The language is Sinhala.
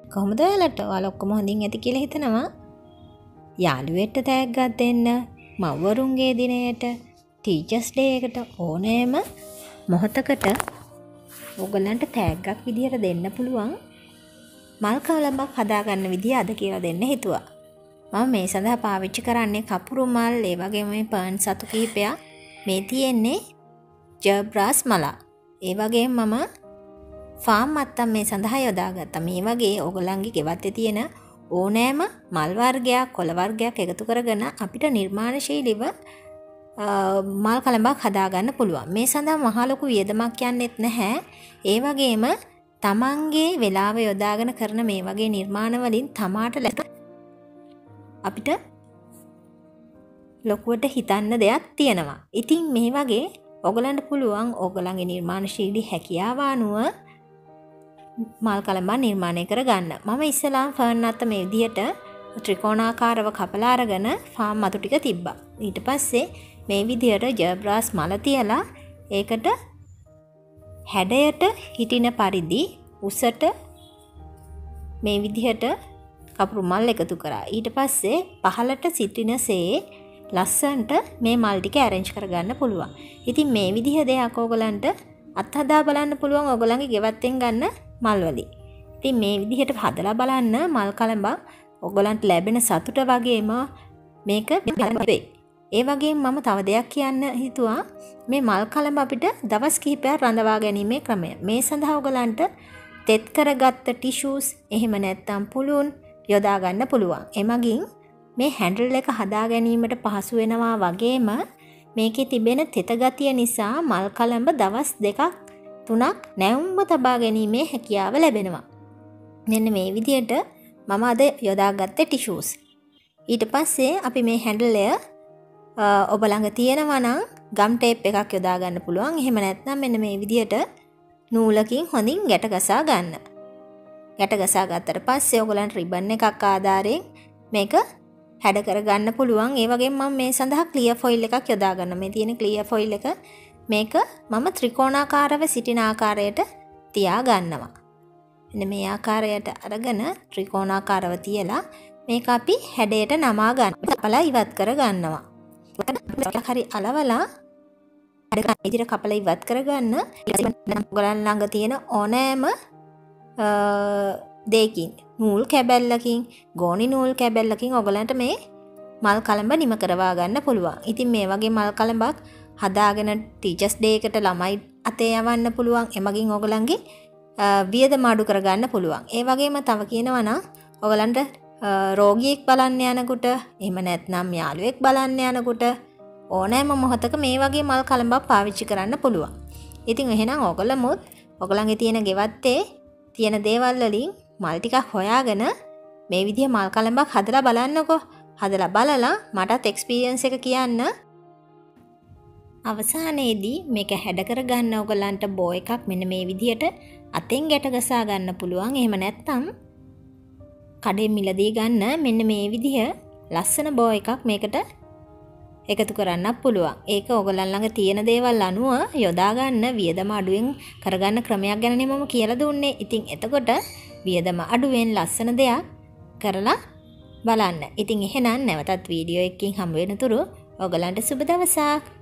කොහොමද ඔයාලට? ඔයාලා ඔක්කොම හොඳින් ඇති කියලා හිතනවා. යාළුවෙක්ට තෑග්ගක් දෙන්න, මව්වරුන්ගේ දිනයට, ටීචර්ස් ඩේ එකට ඕනෑම මොහොතකට ඔයගලන්ට තෑග්ගක් විදියට දෙන්න පුළුවන් මල් කලඹක් හදාගන්න විදිය අද කියලා දෙන්න හිතුවා. මම මේ සඳහා පාවිච්චි කරන්නේ කපුරු මල්, ඒ වගේම මේ පර්න් සතු කිහිපයක්. මේ තියෙන්නේ ජර්බ්‍රාස් මල. ඒ වගේම මම ෆාම් මත්තම් මේ සඳහා යොදාගත්තා. මේ වගේ ඔයගලන්ගේ ගෙවත්තේ තියෙන ඕනෑම මල් වර්ගයක්, කොළ වර්ගයක් එකතු කරගෙන අපිට නිර්මාණශීලීව මල් කලඹක් හදාගන්න පුළුවන්. මේ සඳහා මහ ලොකු වියදමක් යන්නෙත් නැහැ. ඒ වගේම තමන්ගේ වෙලාව යොදාගෙන කරන මේ වගේ නිර්මාණ වලින් තමාට අපිට ලොකුවට හිතන්න දෙයක් තියෙනවා. ඉතින් මේ වගේ ඔයගලන්ට පුළුවන් ඔයගලන්ගේ නිර්මාණශීලී හැකියාව අනුව මල් කලඹක් නිර්මාණය කරගන්න. මම ඉස්සෙල්ලාම ෆර්න් අත්ත මේ විදිහට ත්‍රිකෝණාකාරව කපලා අරගෙන ෆාම් මතු ටික තිබ්බා. ඊට පස්සේ මේ විදිහට ජර්බ්‍රාස් මල තියලා ඒකට හැඩයට හිටින පරිදි උසට මේ විදිහට කපුරු මල් එකතු කරා. ඊට පස්සේ පහළට සිටිනසේ ලස්සන්ට මේ මල් ටික arrange කරගන්න පුළුවන්. ඉතින් මේ විදිහ දෙයක් ඕගලන්ට අත්හදා බලන්න පුළුවන් ඕගලන්ගේ ගෙවත්තෙන් ගන්න මල් වලින්. ඉතින් මේ විදිහට හදලා බලන්න මල් කලඹක් ඕගලන්ට ලැබෙන සතුට වගේම මේක වෙයි. ඒ වගේම මම තව දෙයක් කියන්න හිතුවා. මේ මල් කලඹ අපිට දවස් කිහිපයක් රඳවා ගැනීමේ ක්‍රමය. මේ සඳහා ඔයගලන්ට තෙත් කරගත්ත ටිෂූස් එහෙම නැත්නම් පුළුන් යොදා ගන්න පුළුවන්. එමගින් මේ හැන්ඩල් එක හදා ගැනීමට පහසු වෙනවා වගේම මේකේ තිබෙන තෙත ගතිය නිසා මල් කලඹ දවස් 2ක් 3ක් නැවුම්ව තබා ගැනීමේ හැකියාව ලැබෙනවා. මෙන්න මේ විදිහට මම අද යොදාගත්තේ ටිෂූස්. ඊට පස්සේ අපි මේ හැන්ඩල් එක ඔබ ළඟ තියෙනවා නම් ගම් ටේප් එකක් යොදා ගන්න පුළුවන්. එහෙම නැත්නම් මෙන්න මේ විදිහට නූලකින් හොඳින් ගැට ගසා ගන්න. ගැට ගසා ගත්තට පස්සේ ඔයගලන්ට රිබන් එකක් ආධාරයෙන් මේක හැඩ කර ගන්න පුළුවන්. ඒ වගේම මම මේ සඳහා ක්ලියර් ෆොයිල් එකක් යොදා ගන්නවා. මේ තියෙන ක්ලියර් ෆොයිල් එක මේක මම ත්‍රිකෝණාකාරව සිටින ආකාරයට තියා ගන්නවා. මෙන්න මේ ආකාරයට අරගෙන ත්‍රිකෝණාකාරව තියලා මේක අපි හැඩයට නමා ගන්න. කපලා ඉවත් කර ගන්නවා. හරි අලවලා ඉදිරියට කපලා ඉවත් කරගන්න. ඔයගලන් ළඟ තියෙන ඕනෑම දෙයකින් නූල් කැබැල්ලකින් ගෝනි නූල් කැබැල්ලකින් ඔයගලන්ට මේ මල් කලඹ නිම කරවා ගන්න පුළුවන්. ඉතින් මේ වගේ මල් කලඹක් හදාගෙන ටීචර්ස් ඩේ එකට ළමයි අතේ යවන්න පුළුවන්. එමගින් ඔයගලන්ගේ වියදම අඩු කරගන්න පුළුවන්. ඒ වගේම තව කියනවා නම් ඔයගලන්ට රෝගියෙක් බලන්න යනකොට එහෙම නැත්නම් යාළුවෙක් බලන්න යනකොට ඕනෑම මොහොතක මේ වගේ මල් කලඹක් පාවිච්චි කරන්න පුළුවන්. ඉතින් එහෙනම් ඔයගොල්ලොමුත් ඔයගලන්ගේ තියෙන ගෙවත්තේ තියෙන දේවල් වලින් මල් ටිකක් හොයාගෙන මේ විදිහ මල් කලඹක් හදලා බලන්නකෝ. හදලා බලලා මටත් එක්ස්පීරියන්ස් එක කියන්න. අවසානයේදී මේක හැඩ කරගන්න ඔයගලන්ට බෝ එකක් මෙන්න මේ විදිහට අතෙන් ගැට ගසා ගන්න පුළුවන්. එහෙම නැත්නම් කඩේ මිලදී ගන්න මෙන්න මේ විදිහ ලස්සන බෝ එකක් මේකට එකතු කරන්නත් පුළුවන්. ඒක ඔයගලන් ළඟ තියෙන දේවල් අනුව යොදා ගන්න වියදම අඩුවෙන් කරගන්න ක්‍රමයක් ගැනනේ මම කියලා දුන්නේ. ඉතින් එතකොට වියදම අඩුවෙන් ලස්සන දෙයක් කරලා බලන්න. ඉතින් එහෙනම් නැවතත් වීඩියෝ එකකින් හම්බ වෙනතුරු ඔයගලන්ට සුබ දවසක්.